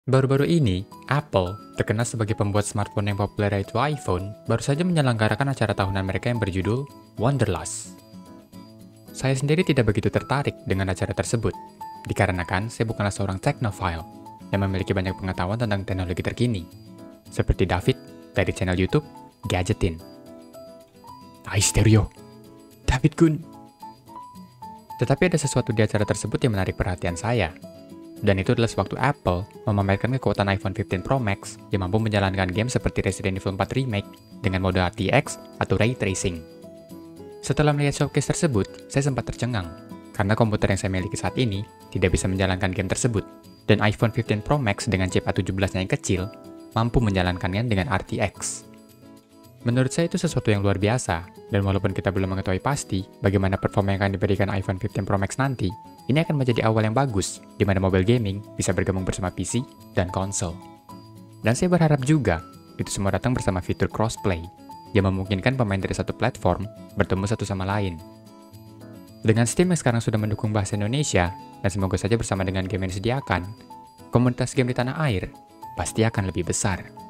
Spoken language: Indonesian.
Baru-baru ini, Apple, terkenal sebagai pembuat smartphone yang populer yaitu iPhone, baru saja menyelenggarakan acara tahunan mereka yang berjudul Wonderlust. Saya sendiri tidak begitu tertarik dengan acara tersebut, dikarenakan saya bukanlah seorang technophile yang memiliki banyak pengetahuan tentang teknologi terkini, seperti David dari channel YouTube Gadgetin. Hai Stereo, David Kun. Tetapi ada sesuatu di acara tersebut yang menarik perhatian saya. Dan itu adalah sewaktu Apple memamerkan kekuatan iPhone 15 Pro Max yang mampu menjalankan game seperti Resident Evil 4 Remake dengan mode RTX atau Ray Tracing. Setelah melihat showcase tersebut, saya sempat tercengang, karena komputer yang saya miliki saat ini tidak bisa menjalankan game tersebut, dan iPhone 15 Pro Max dengan chip A17-nya yang kecil mampu menjalankannya dengan RTX. Menurut saya itu sesuatu yang luar biasa, dan walaupun kita belum mengetahui pasti bagaimana performa yang akan diberikan iPhone 15 Pro Max nanti, ini akan menjadi awal yang bagus, di mana mobile gaming bisa bergabung bersama PC dan konsol. Dan saya berharap juga, itu semua datang bersama fitur crossplay, yang memungkinkan pemain dari satu platform bertemu satu sama lain. Dengan Steam yang sekarang sudah mendukung bahasa Indonesia, dan semoga saja bersama dengan game yang disediakan, komunitas game di tanah air pasti akan lebih besar.